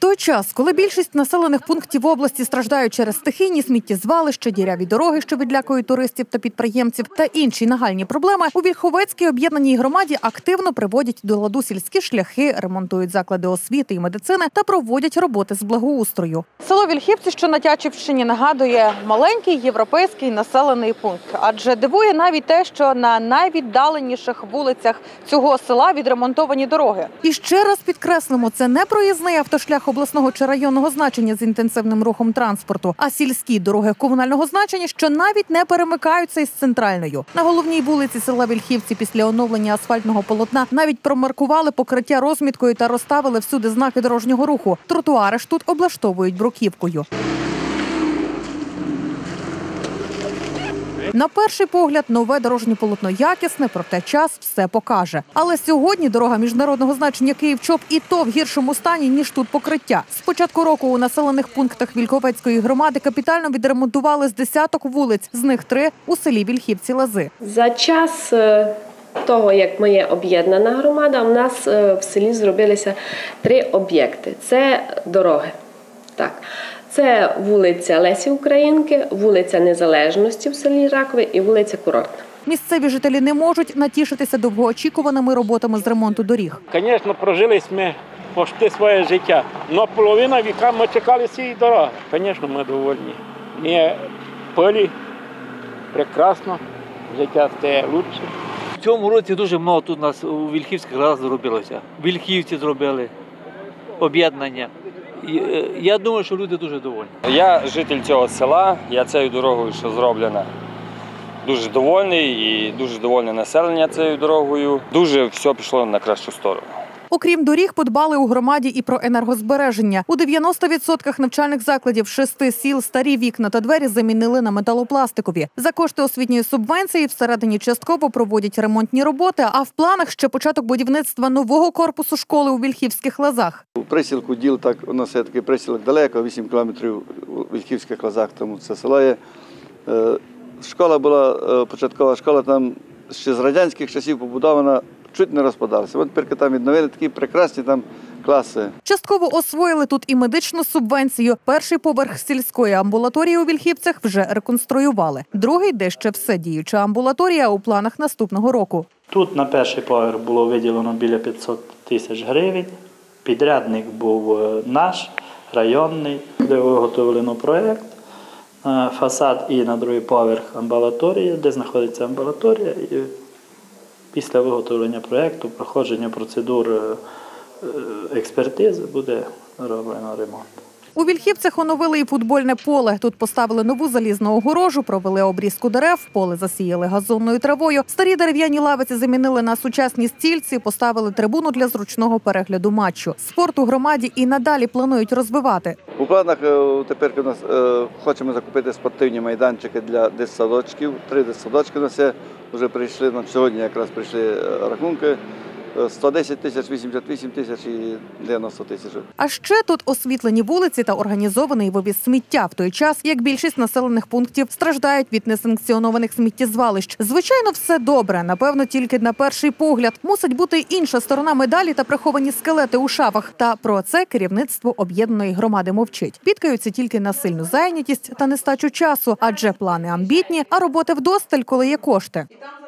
той час, коли більшість населених пунктів області страждають через стихійні сміттєзвалища, діряві дороги, що відлякують туристів та підприємців, та інші нагальні проблеми, у Вільховецькій об'єднаній громаді активно приводять до ладу сільські шляхи, ремонтують заклади освіти і медицини та проводять роботи з благоустрою. Село Вільхівці, що на Тячівщині, нагадує маленький європейський населений пункт. Адже дивує навіть те, що на найвіддаленіших вулицях цього села відремонтовані дороги. І ще раз підкреслимо, це не проїзний автошлях обласного чи районного значення з інтенсивним рухом транспорту, а сільські дороги комунального значення, що навіть не перемикаються із центральною. На головній вулиці села Вільхівці після оновлення асфальтного полотна навіть промаркували покриття розміткою та розставили всюди знаки дорожнього руху. Тротуари ж тут облаштовують бруківкою. На перший погляд, нове дорожнє полотно якісне, проте час все покаже. Але сьогодні дорога міжнародного значення Київ-Чоп і то в гіршому стані, ніж тут покриття. З початку року у населених пунктах Вільховецької громади капітально відремонтували з десяток вулиць, з них 3 у селі Вільхівці-Лази. За час того, як ми є об'єднана громада, у нас в селі зробилися 3 об'єкти. Це дороги. Так. Це вулиця Лесі Українки, вулиця Незалежності в селі Ракове і вулиця Курортна. Місцеві жителі не можуть натішитися довгоочікуваними роботами з ремонту доріг. Звісно, прожили ми почти своє життя, але половина віка ми чекали цієї дороги. Звісно, ми довольні. Ми в полі прекрасно, життя стає краще. В цьому році дуже багато тут у нас у Вільхівських громадах зробилося. Вільхівці зробили об'єднання. Я думаю, що люди дуже довольні. Я житель цього села, я цією дорогою, що зроблена, дуже довольний і дуже довольне населення цією дорогою. Дуже все пішло на кращу сторону. Окрім доріг, подбали у громаді і про енергозбереження. У 90% навчальних закладів 6 сіл старі вікна та двері замінили на металопластикові. За кошти освітньої субвенції всередині частково проводять ремонтні роботи, а в планах ще початок будівництва нового корпусу школи у Вільхівських Лазах. У присілку діл, так, у нас є такий присілок далеко, 8 кілометрів у Вільхівських Лазах, тому це село є. Школа була, початкова школа там ще з радянських часів побудована, чуть не розпадалася. От тепер там відновили такі прекрасні там класи. Частково освоїли тут і медичну субвенцію. Перший поверх сільської амбулаторії у Вільхівцях вже реконструювали. Другий, де ще все діюча амбулаторія, у планах наступного року. Тут на перший поверх було виділено біля 500 тисяч гривень. Підрядник був наш, районний, де виготовлено проєкт. Фасад і на другий поверх амбулаторія, де знаходиться амбулаторія. І після виготовлення проєкту, проходження процедур експертизи буде роблено ремонт. У Вільхівцях оновили і футбольне поле. Тут поставили нову залізну огорожу, провели обрізку дерев, поле засіяли газонною травою. Старі дерев'яні лавиці замінили на сучасні стільці, поставили трибуну для зручного перегляду матчу. Спорт у громаді і надалі планують розвивати. У планах тепер у нас хочемо закупити спортивні майданчики для дитсадочків. 3 дитсадочки у нас є. Вже прийшли, сьогодні якраз прийшли рахунки. 110 тисяч, 88 тисяч і 90 тисяч. А ще тут освітлені вулиці та організований вивіз сміття, в той час, як більшість населених пунктів страждають від несанкціонованих сміттєзвалищ. Звичайно, все добре, напевно, тільки на перший погляд. Мусить бути інша сторона медалі та приховані скелети у шафах. Та про це керівництво об'єднаної громади мовчить. Бідкаються тільки на сильну зайнятість та нестачу часу, адже плани амбітні, а роботи вдосталь, коли є кошти.